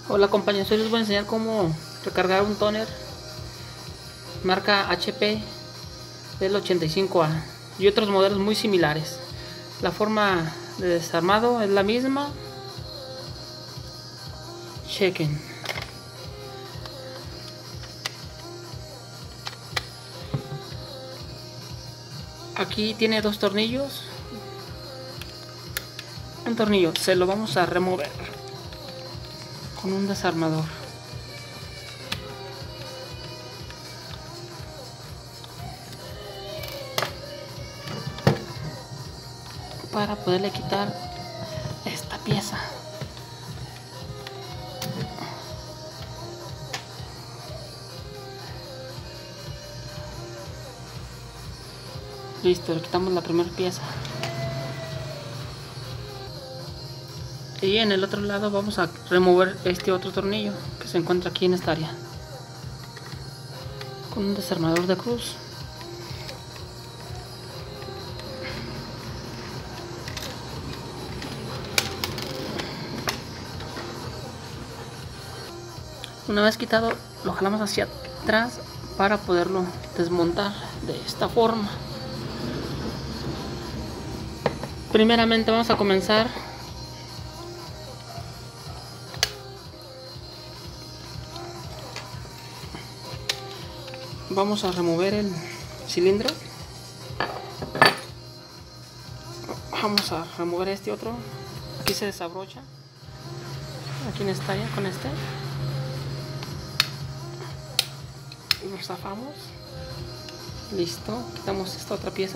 Hola compañeros, hoy les voy a enseñar cómo recargar un toner marca HP del 85A y otros modelos muy similares. La forma de desarmado es la misma. Chequen. Aquí tiene dos tornillos. Un tornillo se lo vamos a remover con un desarmador. Para poderle quitar esta pieza. Listo, le quitamos la primera pieza. Y en el otro lado vamos a remover este otro tornillo que se encuentra aquí en esta área con un desarmador de cruz. Una vez quitado, lo jalamos hacia atrás para poderlo desmontar de esta forma. Primeramente vamos a comenzar vamos a remover el cilindro. Vamos a remover este otro. Aquí se desabrocha, aquí en esta área con este. Lo zafamos. Listo, quitamos esta otra pieza.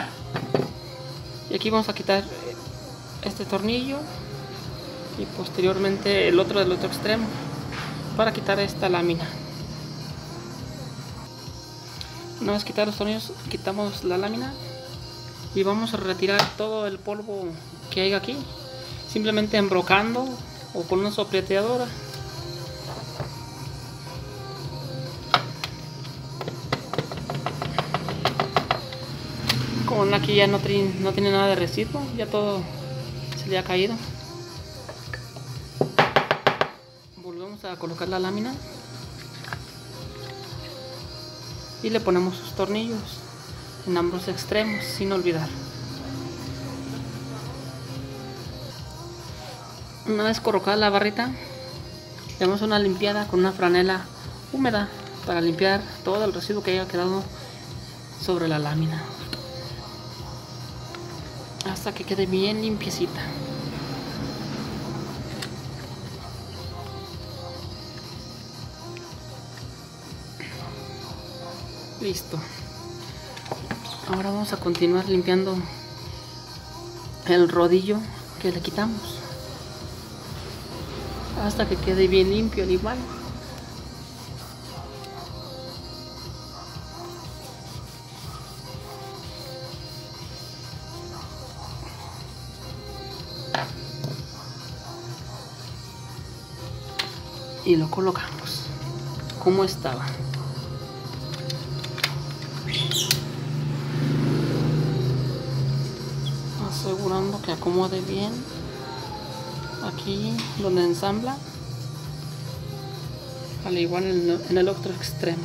Y aquí vamos a quitar este tornillo y posteriormente el otro del otro extremo para quitar esta lámina. Una vez quitados los tornillos, quitamos la lámina y vamos a retirar todo el polvo que hay aquí, simplemente embrocando o con una sopleteadora. Como aquí ya no tiene nada de residuo, ya todo se le ha caído. Volvemos a colocar la lámina y le ponemos sus tornillos en ambos extremos sin olvidar. Una vez colocada la barrita, le damos una limpiada con una franela húmeda para limpiar todo el residuo que haya quedado sobre la lámina hasta que quede bien limpiecita. Listo. Ahora vamos a continuar limpiando el rodillo que le quitamos hasta que quede bien limpio al igual. Y lo colocamos como estaba. Asegurando que acomode bien aquí donde ensambla, al igual en el otro extremo.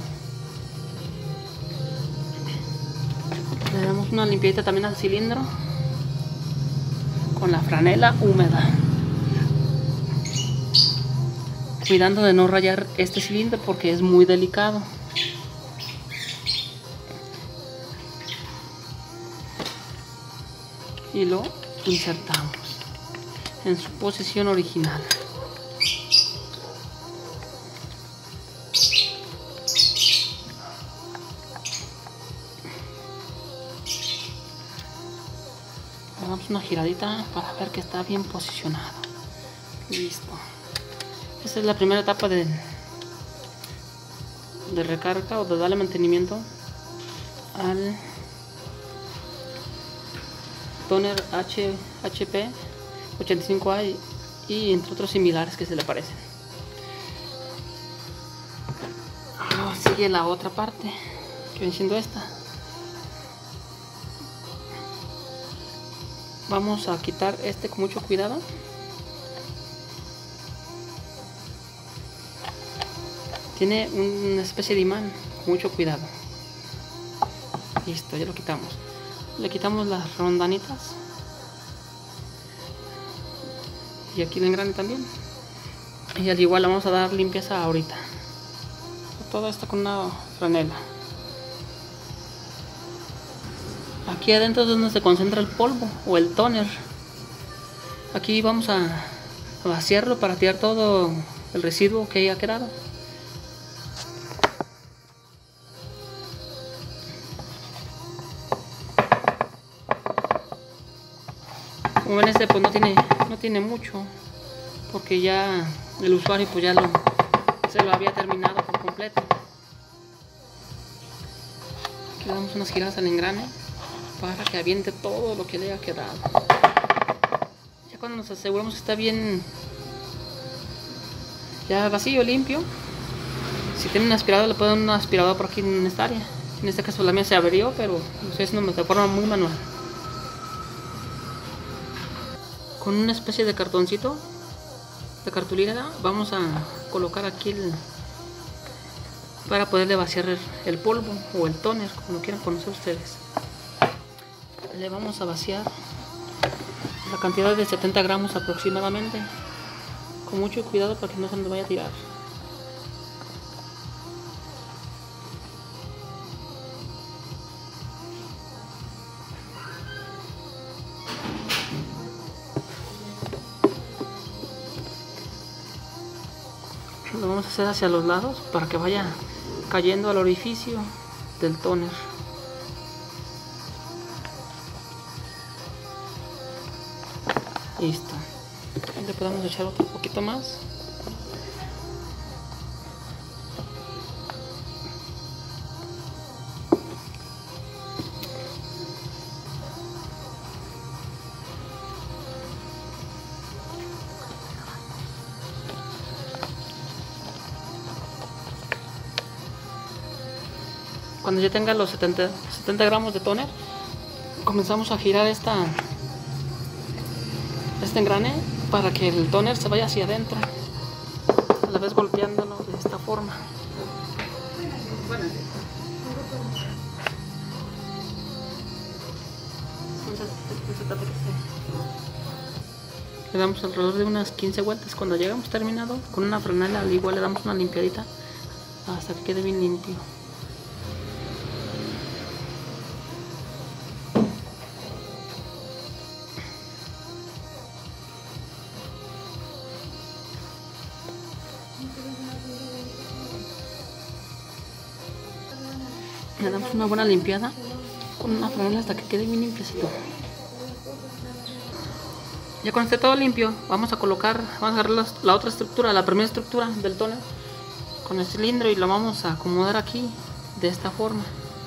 Le damos una limpieza también al cilindro con la franela húmeda, cuidando de no rayar este cilindro porque es muy delicado. Y lo insertamos en su posición original. Le damos una giradita para ver que está bien posicionado. Listo. Esta es la primera etapa de recarga o de darle mantenimiento al toner HP 85A y entre otros similares que se le parecen. Ahora sigue la otra parte que viene siendo esta. Vamos a quitar este con mucho cuidado tiene una especie de imán, con mucho cuidado. Listo, ya lo quitamos. Le quitamos las rondanitas. Y aquí el engrane también. Y al igual le vamos a dar limpieza ahorita. Todo esto con una franela. Aquí adentro es donde se concentra el polvo o el tóner. Aquí vamos a vaciarlo para tirar todo el residuo que haya quedado. Como ven, este pues no tiene mucho, porque ya el usuario pues ya se lo había terminado por completo. Aquí le damos unas giradas al engrane para que aviente todo lo que le haya quedado. Ya cuando nos aseguramos que está bien ya vacío, limpio, si tiene un aspirador le pueden dar un aspirador por aquí en esta área. En este caso la mía se abrió, pero lo estoy haciendo de forma muy manual. Con una especie de cartoncito de cartulina vamos a colocar aquí para poderle vaciar el polvo o el tóner, como lo quieran conocer ustedes. Le vamos a vaciar la cantidad de 70 gramos aproximadamente, con mucho cuidado para que no se nos vaya a tirar. Lo vamos a hacer hacia los lados para que vaya cayendo al orificio del tóner. Listo. Le podemos echar otro poquito más. Cuando ya tenga los 70 gramos de tóner, comenzamos a girar este engrane para que el tóner se vaya hacia adentro, a la vez golpeándolo de esta forma. Le damos alrededor de unas 15 vueltas. Cuando llegamos terminado, con una franela al igual le damos una limpiadita hasta que quede bien limpio. Le damos una buena limpiada con una franela hasta que quede bien limpiecito. Ya cuando esté todo limpio, vamos a agarrar la otra estructura, la primera estructura del tóner con el cilindro y lo vamos a acomodar aquí de esta forma.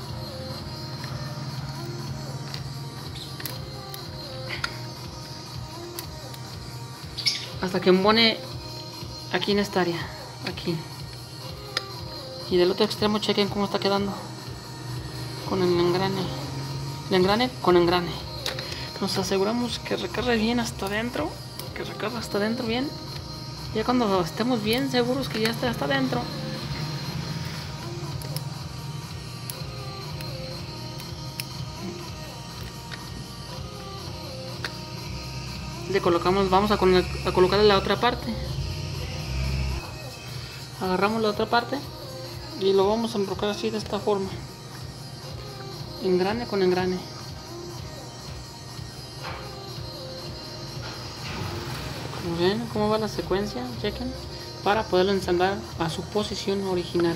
Hasta que embone aquí en esta área, aquí. Y del otro extremo chequen cómo está quedando con el engrane con engrane. Nos aseguramos que recargue bien hasta adentro, bien. Ya cuando estemos bien seguros que ya está hasta adentro, le colocamos, vamos a colocarle la otra parte. Agarramos la otra parte y lo vamos a embrocar así de esta forma, engrane con engrane. Como ven cómo va la secuencia, chequen, para poderlo ensamblar a su posición original.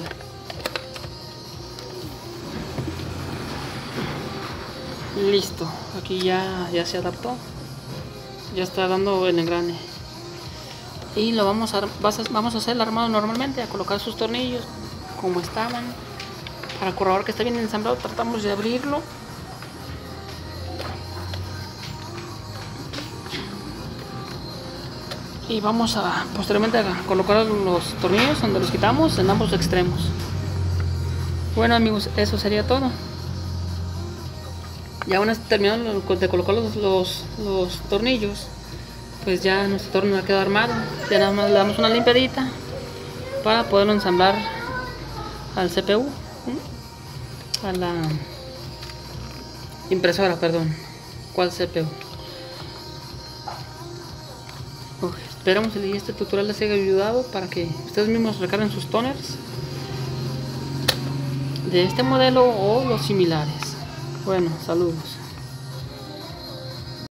Listo, aquí ya se adaptó, ya está dando el engrane. Y lo vamos a hacer el armado normalmente, a colocar sus tornillos como estaban. Para corroborar que está bien ensamblado, tratamos de abrirlo. Y vamos a posteriormente a colocar los tornillos donde los quitamos en ambos extremos. Bueno amigos, eso sería todo. Ya una vez terminado de colocar los tornillos, pues ya nuestro torno ha quedado armado. Ya nada más le damos una limpiadita para poderlo ensamblar al CPU, a la impresora, perdón. ¿Cuál CPU? Esperamos que este tutorial les haya ayudado para que ustedes mismos recarguen sus toners de este modelo o los similares. Bueno, saludos.